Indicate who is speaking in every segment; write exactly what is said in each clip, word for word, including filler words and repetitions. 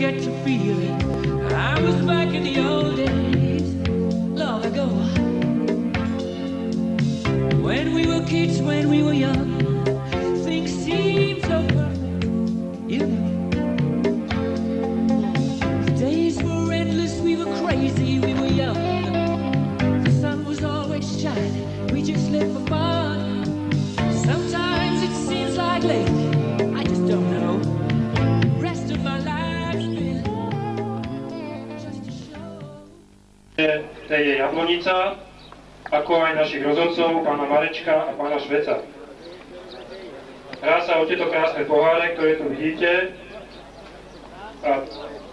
Speaker 1: get to feeling I was back in the old days, long ago. When we were kids, when we were young, things seemed so perfect, you know. The days were endless, we were crazy, we were young. The sun was always shining, we just lived for fun. Sometimes it seems like lately, I just don't know. Rest of my life's been just a show.
Speaker 2: To je Jablonica, ako aj našich rozhodcov, pána Marečka a pána Šveca. Hrá sa o tieto krásne poháre, ktoré tu vidíte. A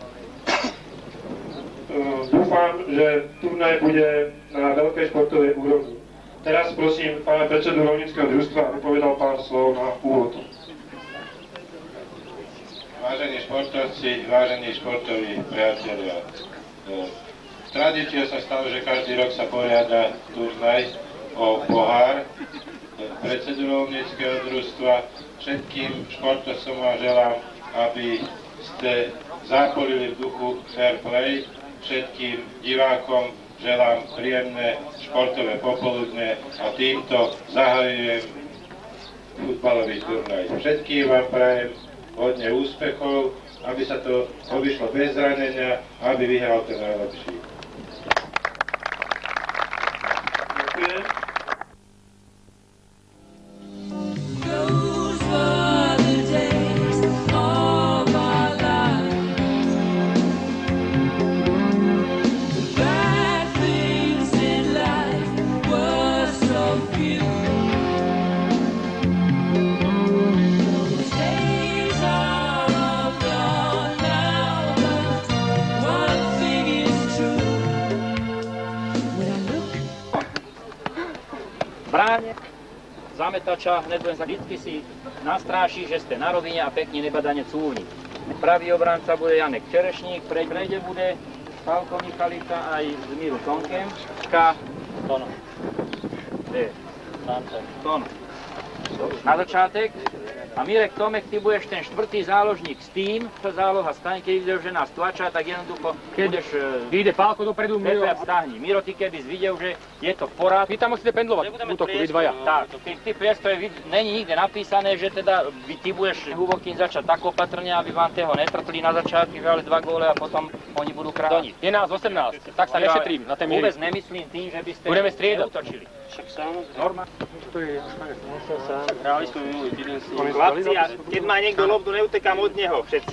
Speaker 2: uh, dúfam, že turnaj bude na veľkej športovej úrovni. Teraz prosím pána predsedu rolníckeho družstva, aby povedal pár slov na úvod.
Speaker 3: Vážení športovci, vážení športoví priatelia, tradíciou sa stalo, že každý rok sa poriada turnaj o pohár. Predsedu rolníckeho družstva, všetkým športovcom vám želám, aby ste zápolili v duchu fair play. Všetkým divákom želám príjemné športové popoludne a týmto zahajujem futbalový turnaj. Všetkým vám prajem hodne úspechov, aby sa to obišlo bez zranenia, aby vyhral ten najlepší. Ďakujem.
Speaker 4: Bráne, zametača, hned len sa vždycky si nastráši, že ste na rovine a pekne nebadane cúvni. Pravý obranca bude Janek Čerešník, prejde bude Pálko Michalica aj s Míru Tonkem. K. Tono. D. Tono. Na začátek. A Mirek Tomek, ty budeš ten štvrtý záložník s tým, čo záloha stane, keď videl, že nás tlačá, tak jednoducho, keď vyjde Pálko dopredu, Miro vstáhni. Miro, ty keby videl, že je to v porádku.
Speaker 5: Vy tam musíte pendlovať v útoku, vy dvaja.
Speaker 4: Tak, keď ty priestore, není nikde napísané, že teda ty budeš Huvokín začať tak opatrne, aby vám toho netrtli na začiatku, vyhrali dva góle a potom oni budú kráľovať.
Speaker 5: Je nás osemnásť, tak sa nešetrím na tej miery.
Speaker 4: Vôbec nemyslím tým, že by ste
Speaker 5: budeme striedať.
Speaker 4: neutočili.
Speaker 6: Však sám.
Speaker 4: Norma.
Speaker 6: Hrali sme minulý týden s ním. Chlapci, a keď má niekto lobdu, neutekám od neho, všetci.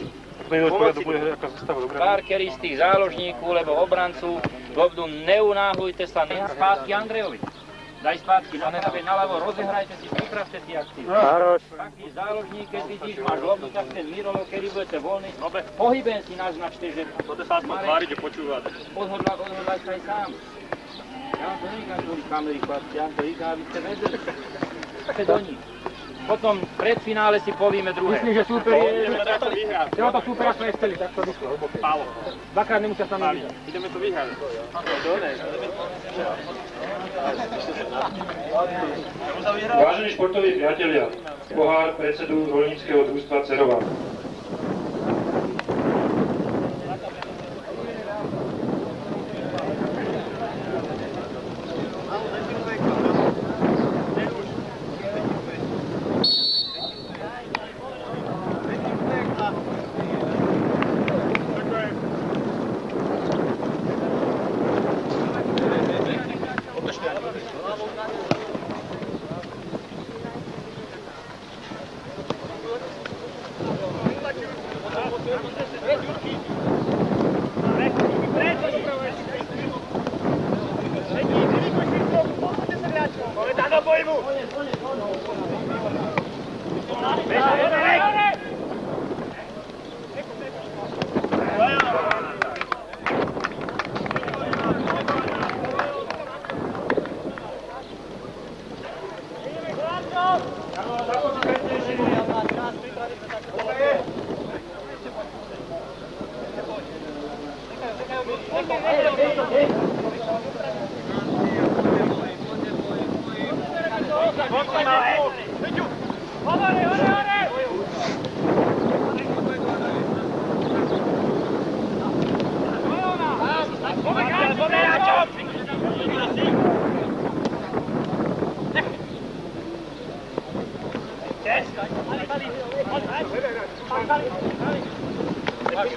Speaker 4: Parkery z tých záložníkov, lebo obrancu, lobdu neunáhujte sa, nech spátky Andrejovi. Daj spátky na nenabeď naľavo, rozehrajte si, pripravte si akciu. Taký záložník, keď vidíš, máš lobdu, tak ten Mirolov, kedy budete voľný, pohybem si naznačte, že
Speaker 6: Tvári, že počúvate.
Speaker 4: Odhodlaj sa aj sám. Ja vám to neríkam, že kamery chlapci, ja vám to říkám, aby ste vedeli. Ste do nich. Potom pred finále si povieme druhé.
Speaker 5: Myslím, že super je...
Speaker 6: Ideme to vyhrať.
Speaker 5: Treba to super, ako je steli, tak to vyšlo.
Speaker 6: Pálo.
Speaker 5: Dvakrát nemusia sa mi vidieť.
Speaker 6: Ideme to vyhrať.
Speaker 2: Vážení športoví priatelia, pohár predsedu rolníckeho družstva Cerova.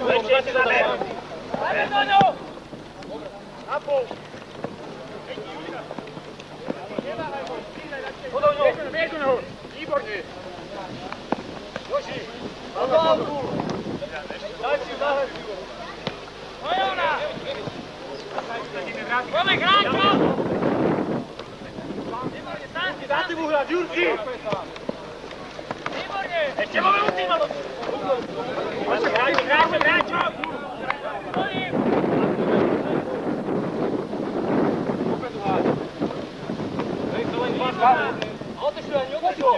Speaker 6: Ešte zaber. Na pol. Podobno. Biež do neho. Výborne. Joži. Na vláku. Daj si zahľad. Vojovna. Poďme, Kránko. Dá si mu hrať, Jurci. Výborne. Ešte máme útima. Hráčo, hráčo, hráčo. Poďme. Otočuj, ani otočuj!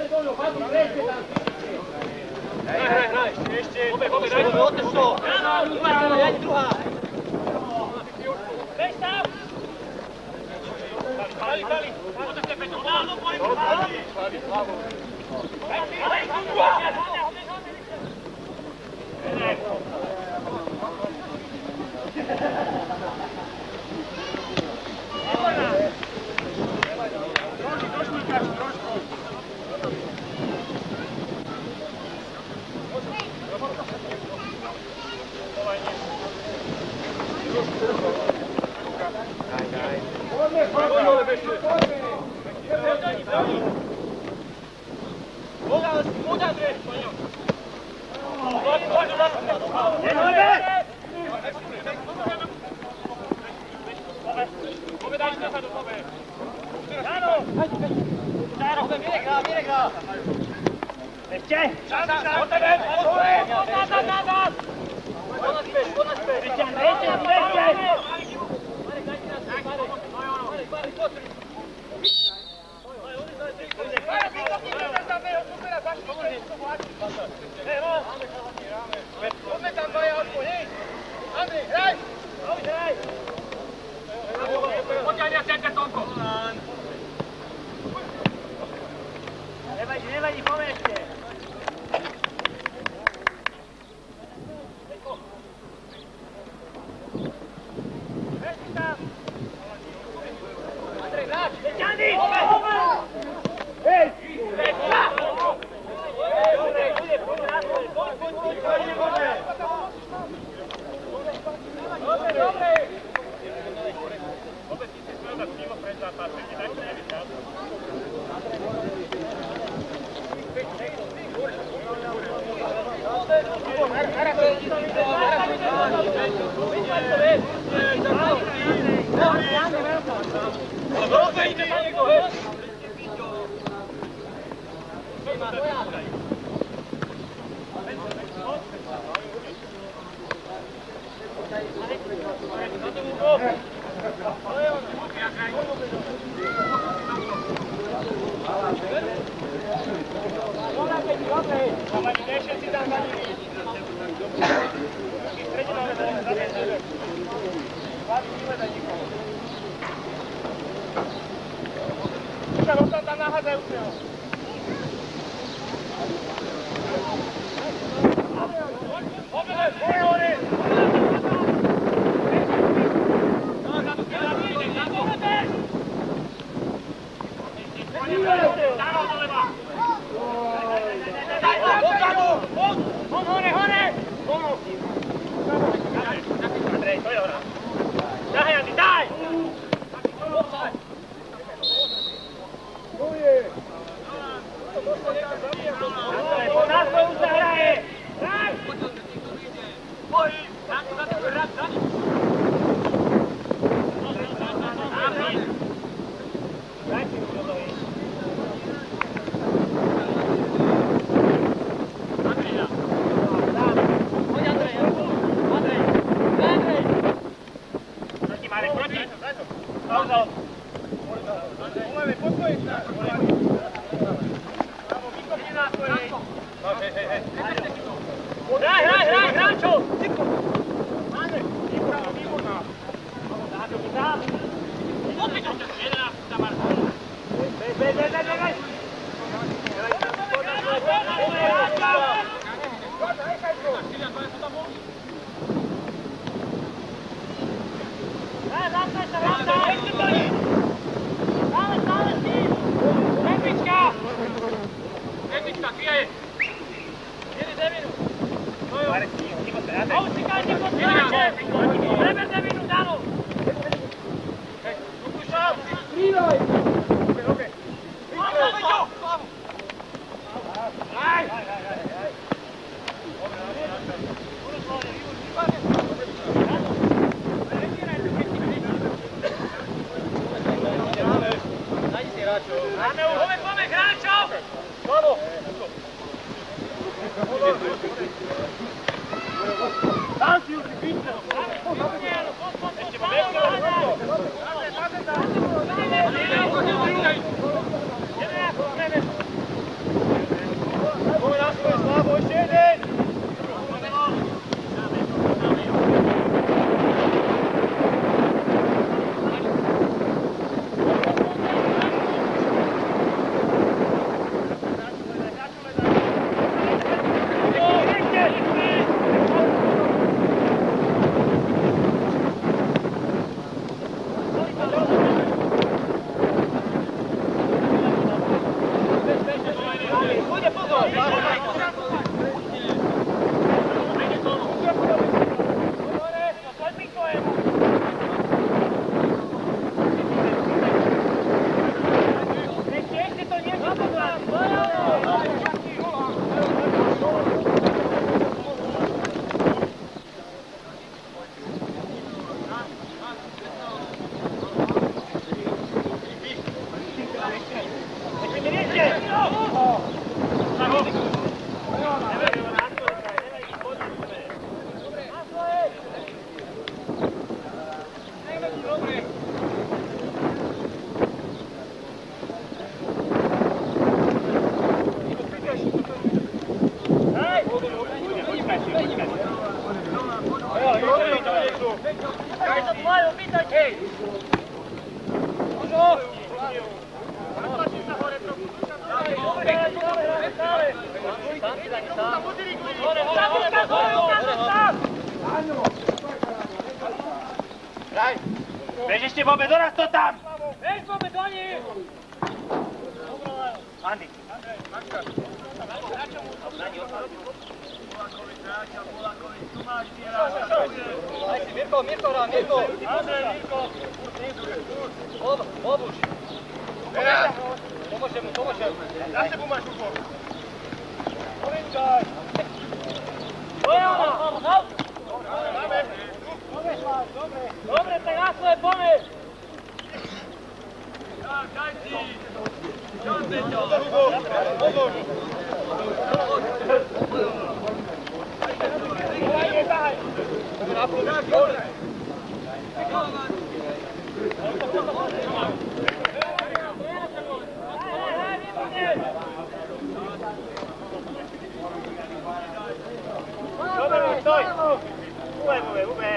Speaker 6: Hraj, hraj, hraj! Ešte! Bobe, bobe, daj to! Otoč to! Daj druhá! Bež tam! Bali, bali! Otočte, Peťo! Láno, pojď! Bali! Bali, hlavu! Bali, Marek, ticho, ticho, Máme už, poďme, poďme, hráčov! Slavo! Tam si už vypne! Ešte ma nechto! Poďme na svoje, Slavo, ešte jeden! Bež ešte, Bobe, doraz to tam! Bež, Bobe, do nich! Andy. Daj si, Mirko, Mirko hrá, Mirko! Mirko! Bobuš! Pomôžem mu, pomôžem! Za sebu máš úkol! Povinčaj! Bojana! Dobre! Dobre, tak na svoje pome! Tak, daj si! Čas, Beťo! Pozor! Daj, daj! Dobre, stoj! Ube, ube, ube!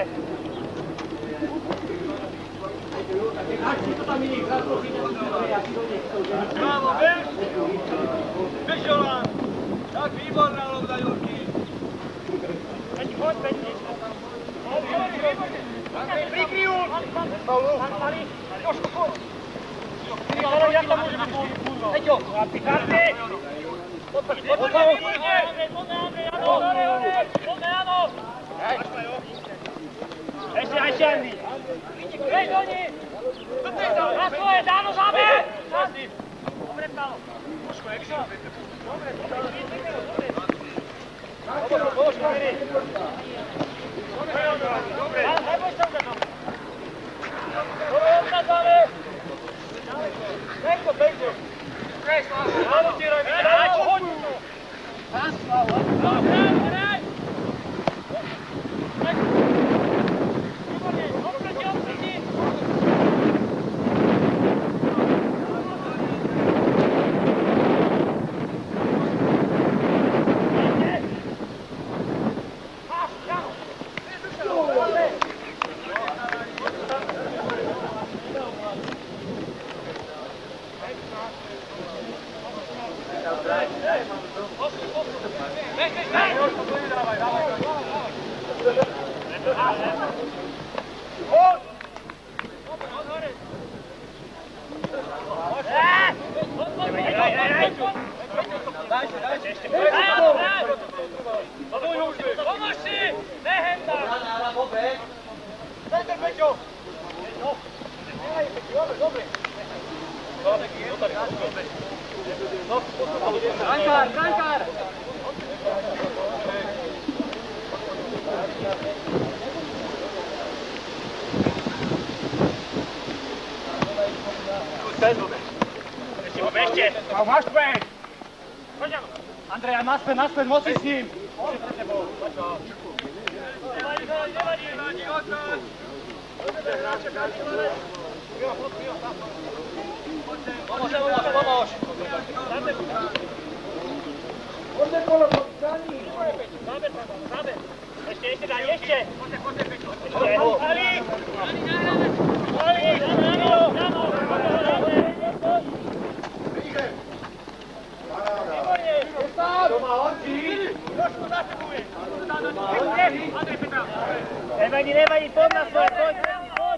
Speaker 6: Bravo, bež! Bež, Jolan! Tak, výborná lobda, Jurky! Veď, poď, veď! Prikry už! Jožko, poď! Ja tam môžem byť kurva! Peťo! Karty! Poďme, poďme! Poďme, Andrej, Jano! Poďme, Jano! Ešte, ešte, Andy! Hej, do ní! Na svoje, Dáno, zábe! Dobre, stalo! Mužko, ekšo! Dobre, dobre, dobre! Dobre, Božko, veri! Dobre, dobre! Neboj sa ugadom! Dobre, odkazáme! Nekto, bejto! Hej, Slavo! Slavo, ti roj, vidaj! Hoď! Hej, Slavo! Dobre, hej! Ešte! Máš späť! Andrej, naspäť, naspäť, moci s ním! Nevadí, nevadí, nevadí, odpad! Pomôž, pomôž, pomôž! Poďte kolo, poďte! Záber, záber! Ešte, ešte, daj, ešte! Poďte, poďte, pekno! Ali! Ali! To má Honci! Trošku zasekuje! Andrej Petra! Nevadí, nevadí, poď na svoje, poď! Poď!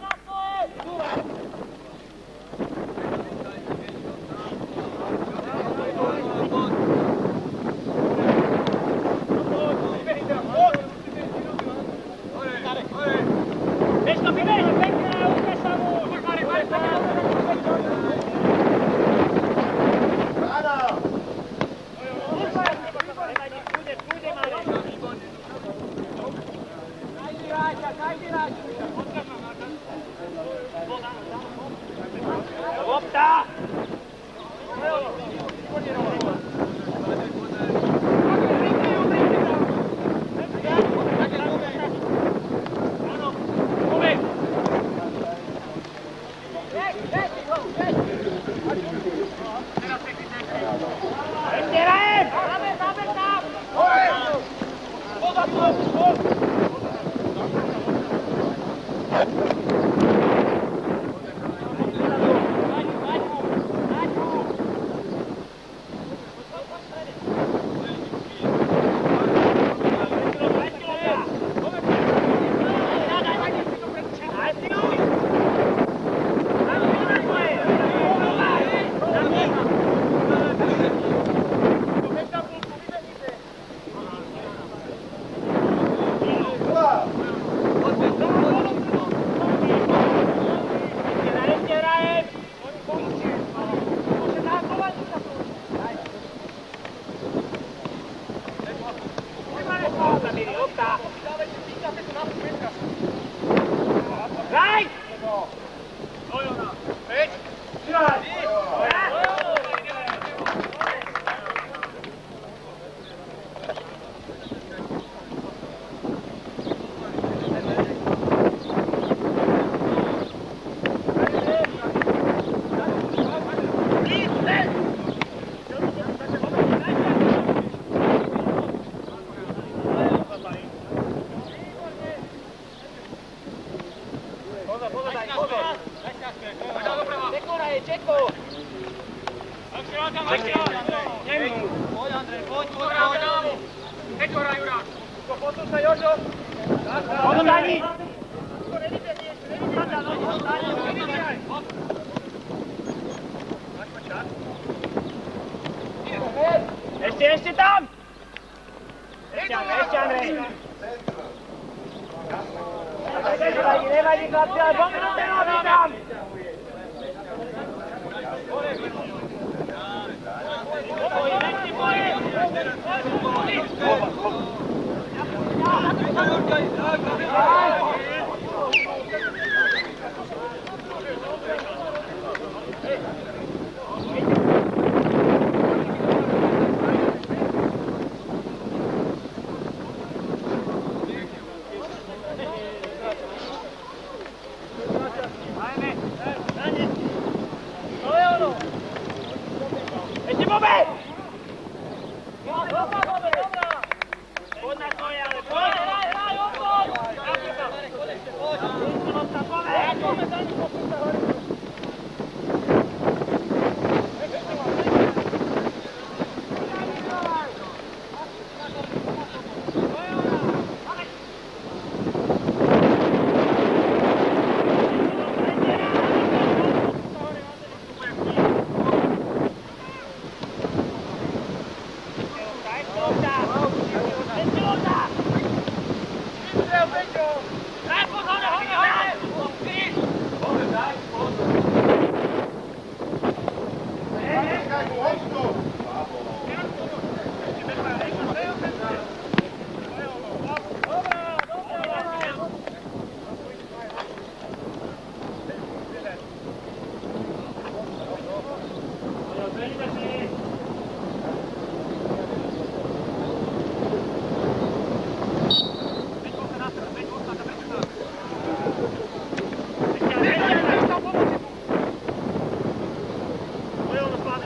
Speaker 6: Ešte, ešte tam! Ešte, ešte, Andrej! Nevadí, nevadí, chlapci, ale dve minúty nohy tam!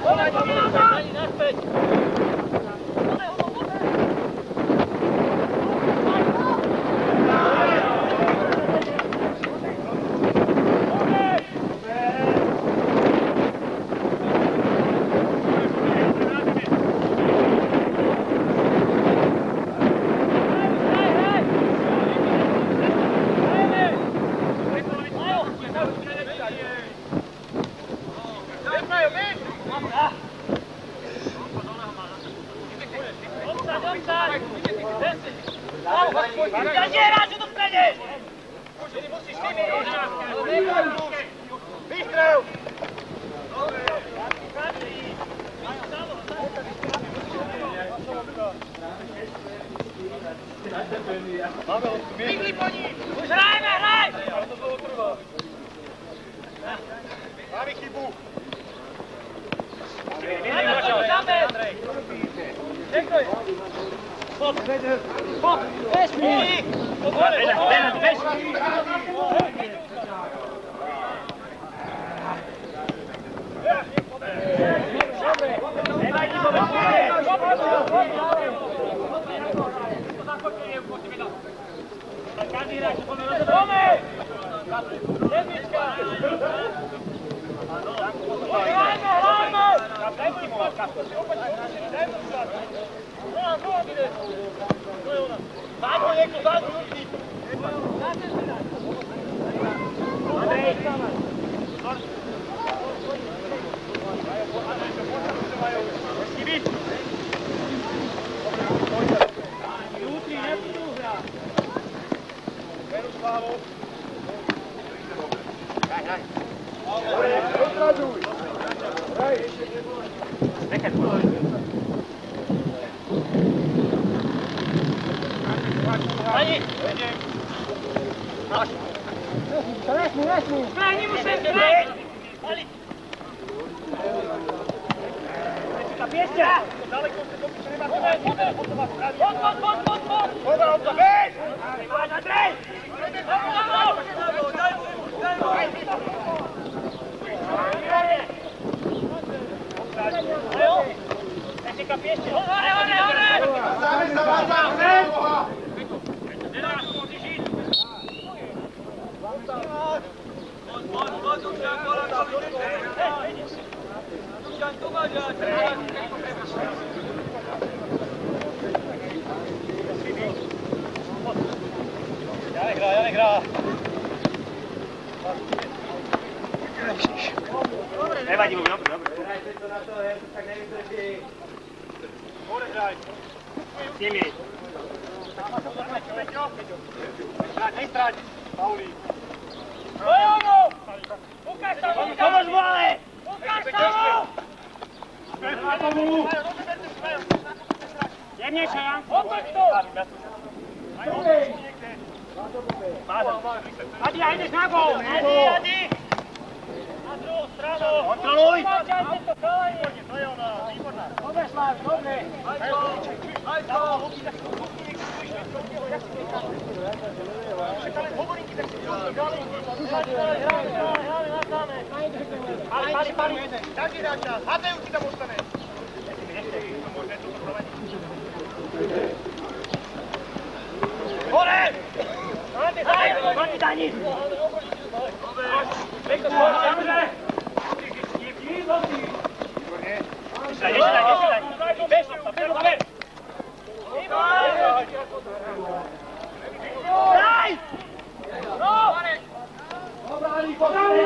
Speaker 6: Už hrajeme, hraj! Máme chybu. Nevadí mu, dobre, dobre. S nimi. Nestráť, Paulík. To je ono! Ukáž sa mu! Pomož mu ale! Ukáž sa mu! Jemnejšie, Jan. Otoč to! Adi, aj ideš na gól! Adi, Adi! Na druhú stranu! Kontroluj! To je ona, výborná. Dobre, Slav, dobre. Hajko! Hajko! Hovoríky, tak si ďalej. Pali, pali, pali. Každý dá čas. Hádajú ti tam ostane. Hore! Proti Dani! Pekto skôr, Andrej! Ešte daj, ešte daj, ešte daj! Bež, bež, bež! Daj! No! Obrali, obrali!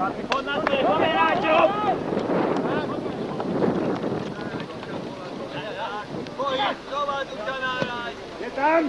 Speaker 6: Poď na svoje, poď hráčov! Je tam!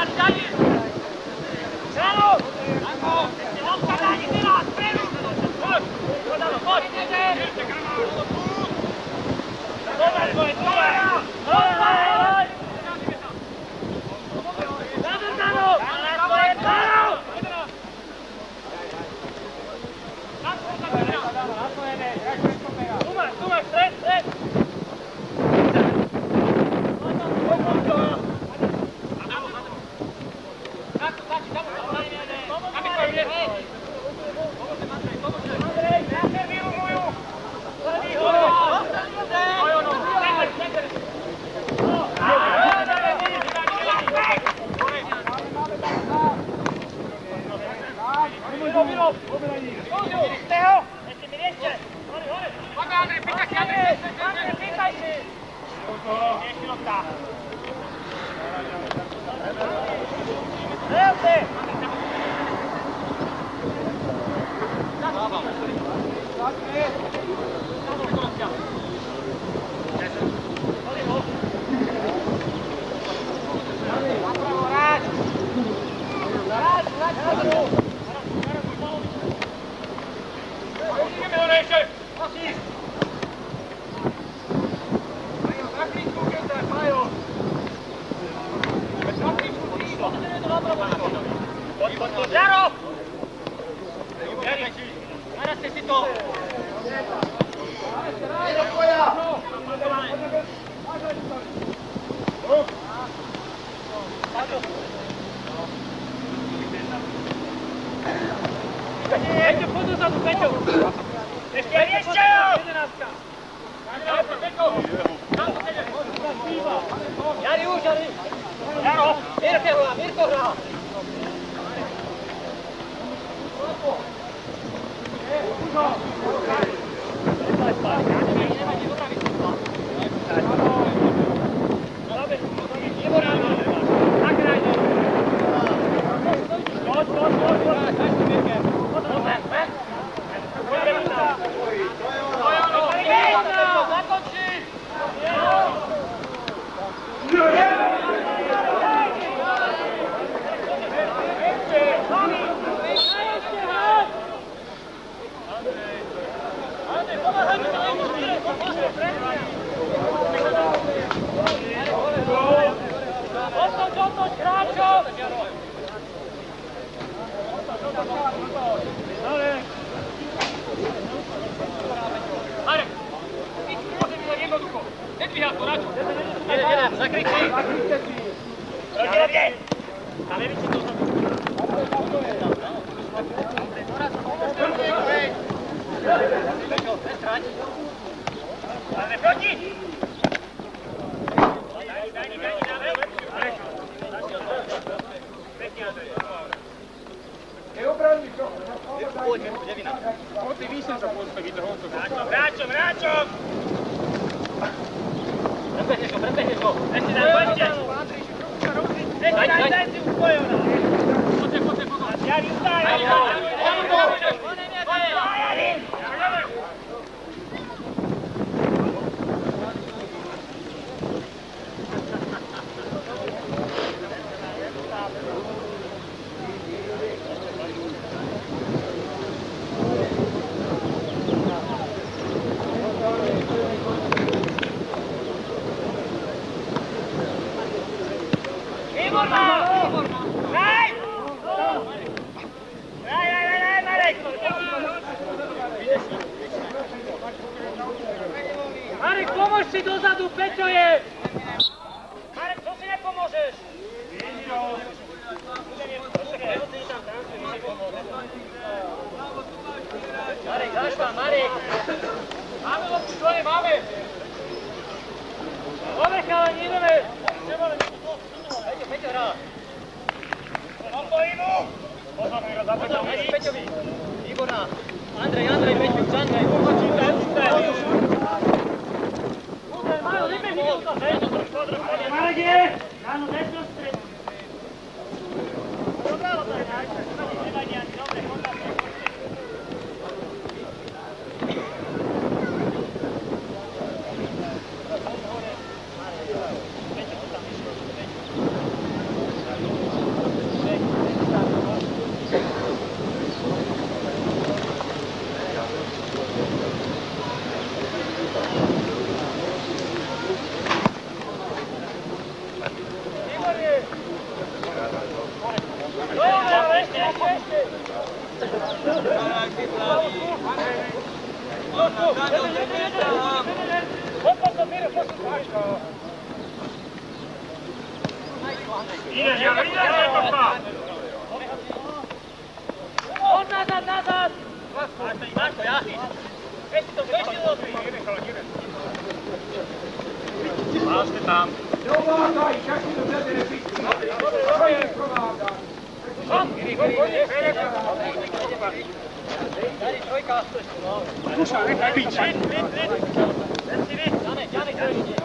Speaker 6: Marek, pomôž si dozadu, Peťo je! Marek, čo si nepomôžeš? Marek, dáš vám, Marek! Máme loptu, čo je, máme! Dobre, chalani, ideme! Peťo, Peťo hrá! Mám to inú! Pozor, Peťovi! Výborná! Andrej, Andrej, Peťo, Andrej! Marek je! Ráno, desno stred! Dobrá, to je nájsť. Nevadí ani, dobre, kontakty. Ideš, ideš, ideš, papa! On nazad, nazad! Marko, Jahić! Već to, već to dobri! Pašte tam!
Speaker 5: Ne ovladaj, čak i do tebe ne biti. Što je provladaj?
Speaker 6: Giri, giri, giri! Dari, trojka! Slušaj, ne piće! Vid, vid, vid! Reci, vid! Janek, Janek, Janek!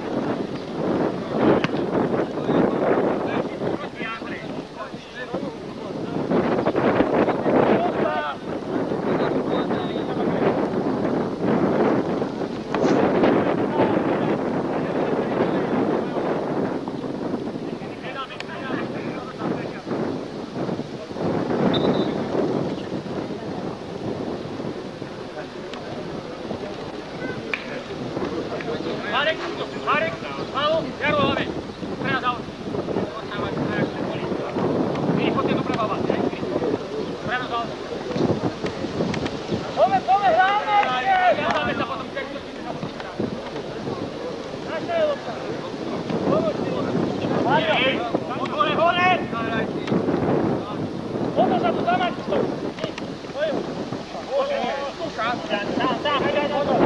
Speaker 6: Marek, Marek, malo, Jaro, hlave. Treba za auto. Vidi, potem doprava vas. Treba za auto. Pome, pome, hlavne! Ja dame sa potom. Naša je lopta. Pomoć ti lopta. Mario, hore, hore! Ono za tu zamačicu. Sluša. Da, da, hajde, hajde, ono.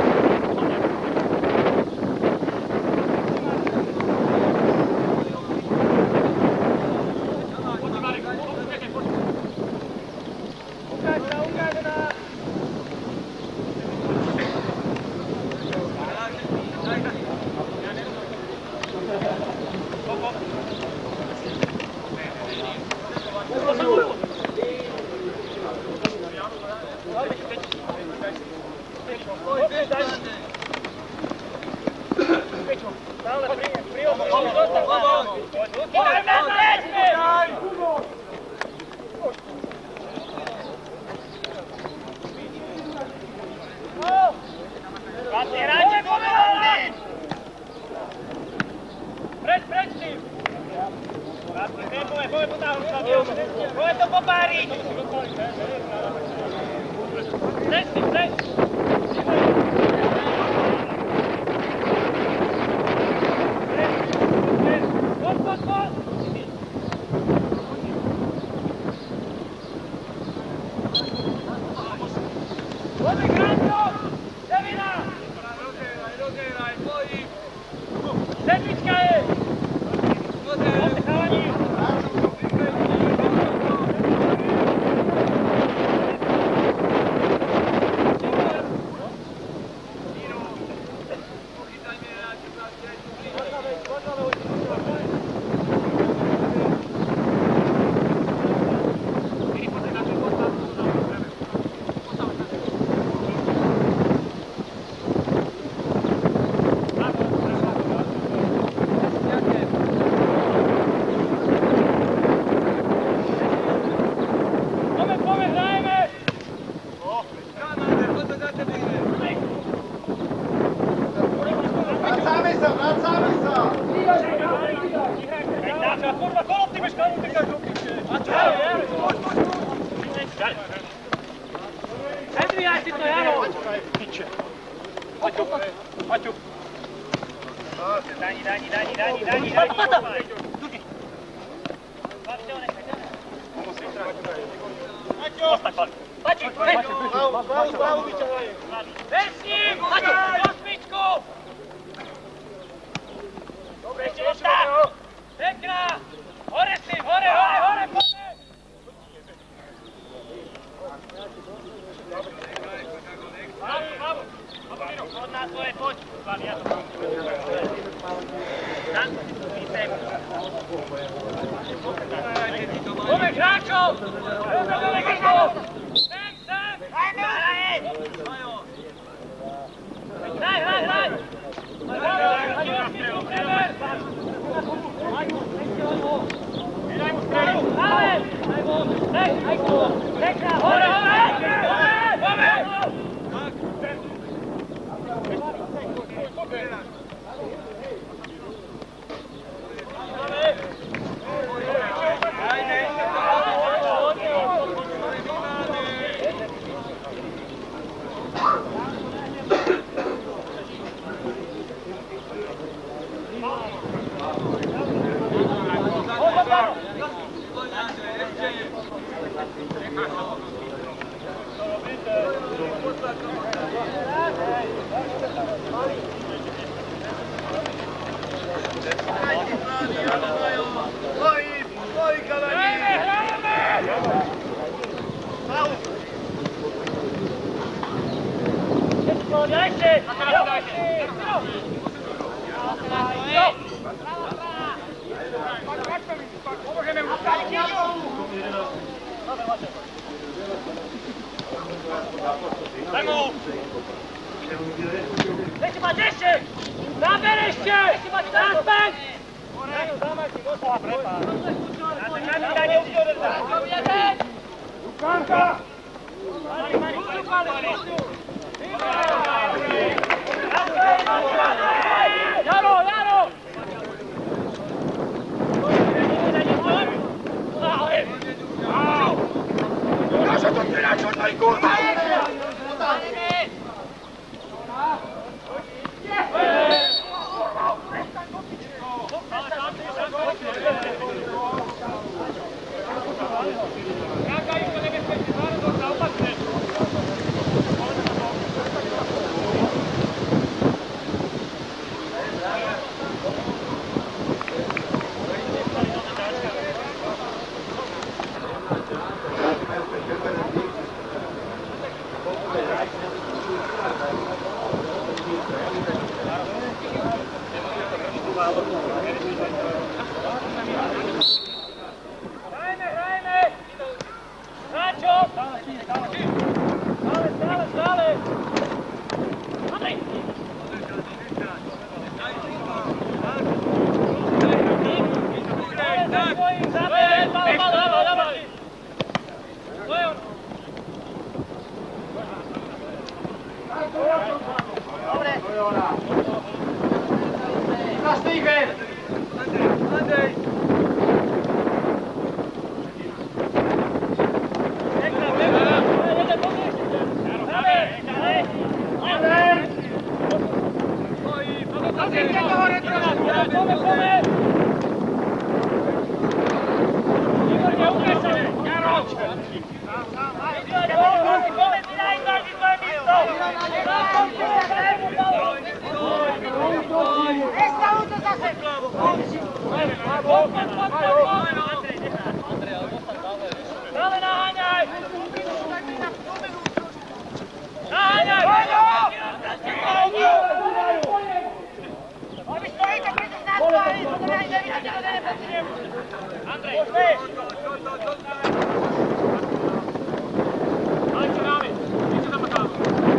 Speaker 6: Ešte! Pomôžeme mu. Daj mu! Ešte mať ešte! Záber ešte! Ešte mať naspäť! Lukanka! Jaro, Jaro!
Speaker 5: Naša to tira, čo to je kurva!
Speaker 6: Hrajme, hrajme! Hráčo! Stále, stále, stále! Andrej! Stále za svojím, záber! Dávaj, dávaj, dávaj! To je on! Dobre! Krásny výber! Andrej! Dále naháňaj! Naháňaj! Vy stojíte, preto sa naspáli, to ne nevíte, to nepotrebujem. Andrej, poďme! Ale čo dáme? Niečo tam dáme.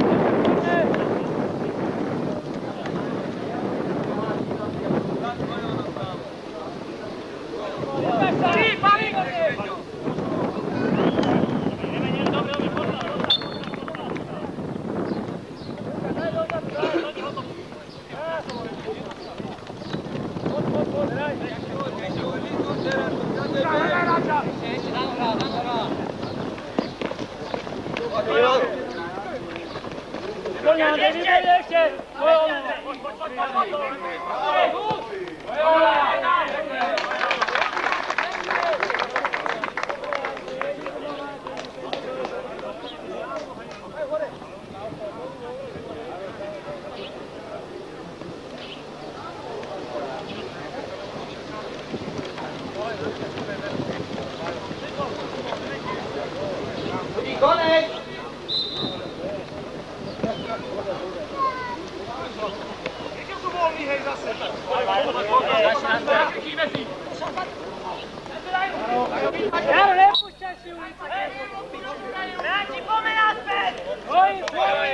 Speaker 6: Jaro, nepúšťaj si ulicu! Hráči, poďme naspäť! Oj, oj!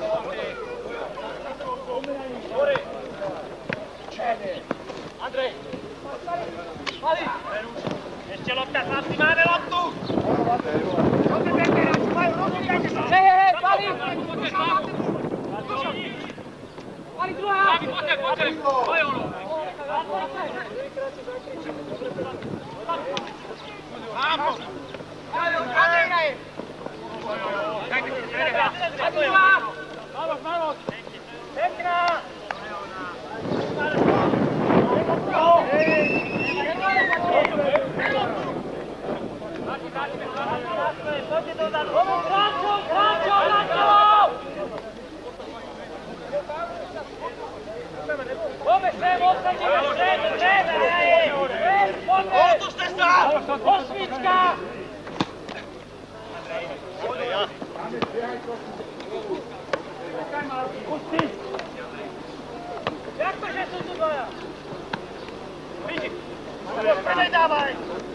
Speaker 6: Andrej! Mali! Ešte lopta, chlapci, máme loptu! Hej, hej, hej, Mali! Mali, druhá! Poďte, poďte! Oj, ono! Vamos! Andrej! Vamos, vamos! Pekná! Poďte dozadu! Kráčov, kráčov, kráčov! Poďme sem, odsadíme, sem, sem, hej! Poďme! Otužte sa! Osmička! Jak to, že sú tu dvaja? Vidíš? Nedávaj!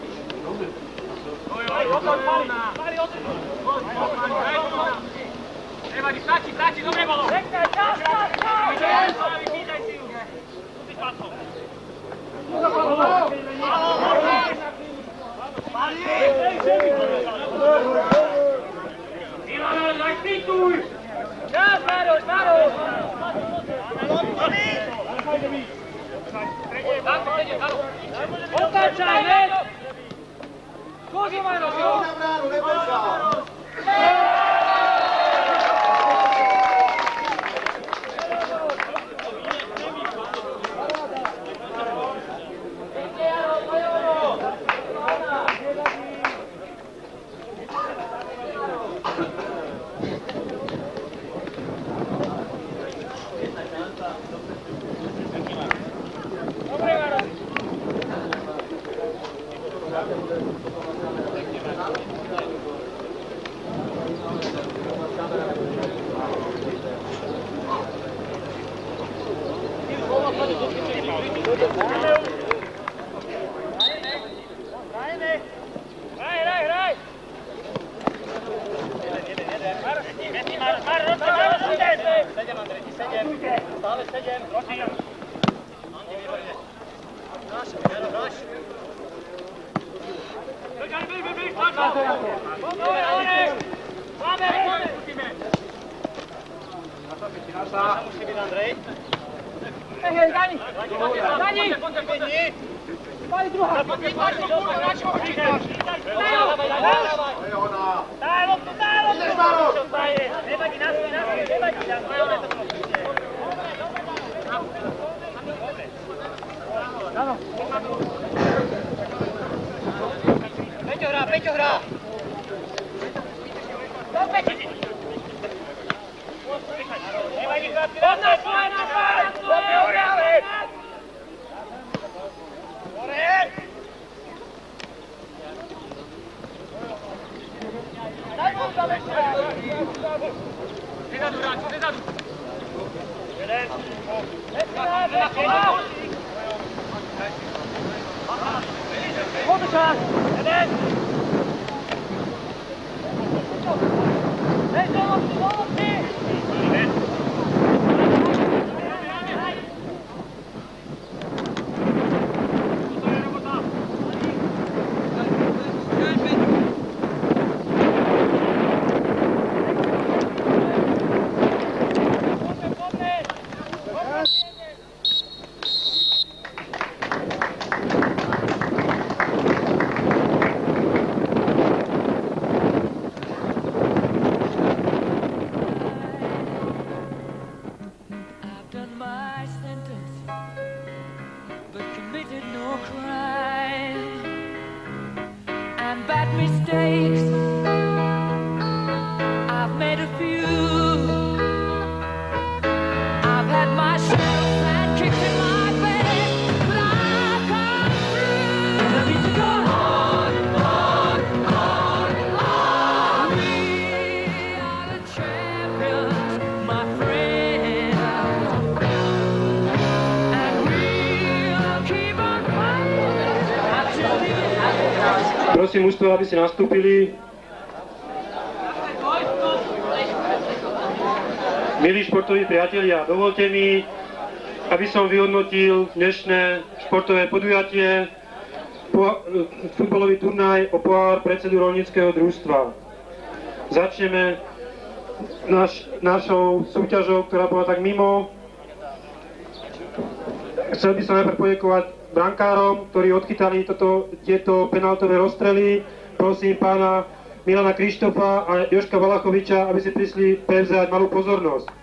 Speaker 6: Mali odlišno! Nevadí, stačí, stačí, dobre bolo! Pekne, čas, čas, čas! Vypítaj si ju! Tu si špatno! Milano, zaštituj! Čas, Maroš, Maroš! Otáčaj, veď! Skúsi, Maroš, jo! Peťo hrá, Peťo hrá! Do Peťo! Nevadí, chlapci, na to, svoje, na to, na svoje! Hore! Daj mu tam ešte! Nezadu, hráči, nezadu! Jeden! Hoď čas! Jeden! Hej, domovci, domovci!
Speaker 2: Prosím mužstvo, aby si nastúpili. Milí športoví priatelia, dovolte mi, aby som vyhodnotil dnešné športové podujatie, futbalový turnaj o pohár predsedu rolníckeho družstva. Začneme naš, našou súťažou, ktorá bola tak mimo. Chcel by som najprv poďakovať brankárom, ktorí odchytali toto, tieto penáltové rozstrely. Prosím pána Milana Krištofa a Jožka Valachoviča, aby si prišli prevziať malú pozornosť.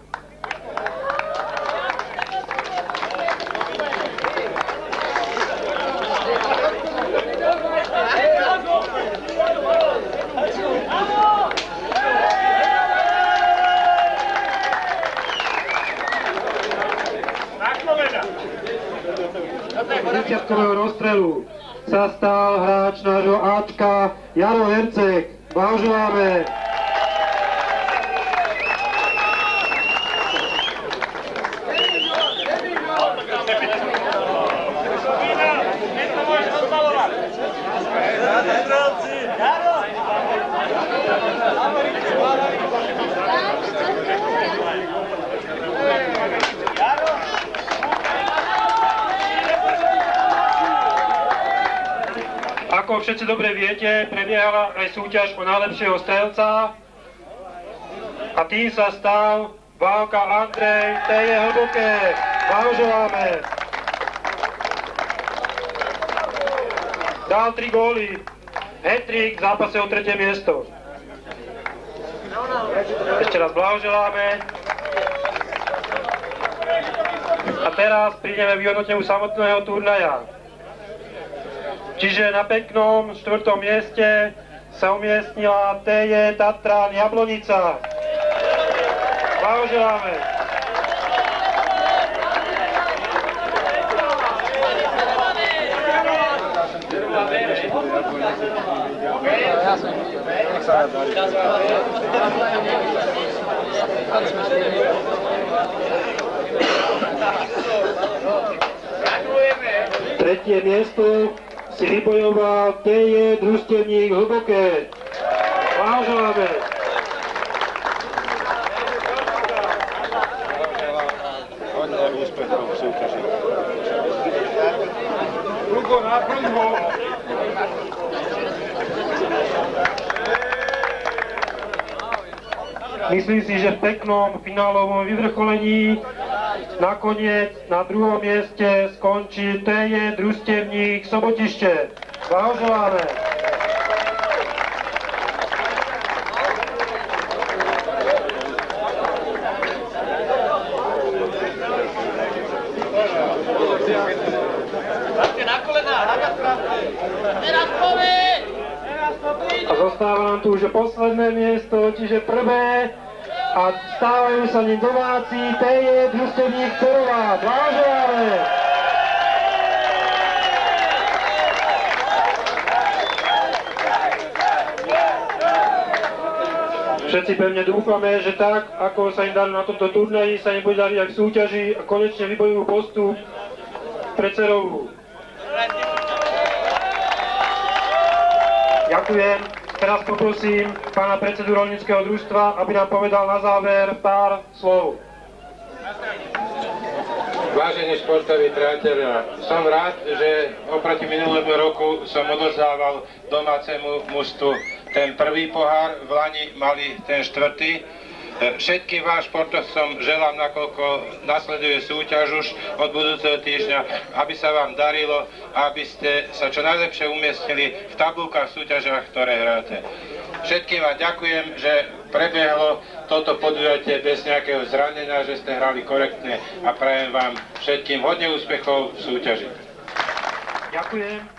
Speaker 2: Víťazkového rozstrelu sa stal hráč nášho Ačka Jaro Herceg. Blahoželáme. Ako všetci dobre viete, prebiehala aj súťaž o najlepšieho strelca a tým sa stal Válka Andrej té jé Hlboké. Blahoželáme. Dal tri góly. Hat-trick v zápase o tretie miesto. Ešte raz blahoželáme. A teraz prídeme k vyhodnoteniu samotného turnaja. Čiže na peknom štvrtom mieste sa umiestnila té jé Tatran Jablonica. Blahoželáme. Tretie miesto si vybojoval té jé Družstevník Hlboké. Blahoželáme.
Speaker 3: Hodne úspechov v súťaži.
Speaker 5: Drugo na prvo.
Speaker 2: Myslím si, že v peknom finálovom vyvrcholení nakoniec na druhom mieste skončí té jé Družstevník Sobotište. Blahoželáme. A zostáva nám tu už posledné miesto, čiže prvé, a stávajú sa ním domáci té jé Družstevník Cerová. Blahoželáme. Všetci pevne dúfame, že tak, ako sa im dali na tomto turnaji, sa im bude dariť aj v súťaži a konečne vybojujú postup pre Cerovú. Ďakujem. Teraz poprosím pána predsedu roľníckeho družstva, aby nám povedal na záver pár slov.
Speaker 3: Vážení športoví priatelia, som rád, že oproti minulému roku som odozdával domácemu mužstvu ten prvý pohár, v Lani mali ten štvrtý. Všetkým vám športovcom želám, nakoľko nasleduje súťaž už od budúceho týždňa, aby sa vám darilo, aby ste sa čo najlepšie umiestnili v tabulkách v súťažiach, ktoré hráte. Všetkým vám ďakujem, že prebiehlo toto podujatie bez nejakého zranenia, že ste hrali korektne a prajem vám všetkým hodne úspechov v súťaži.
Speaker 2: Ďakujem.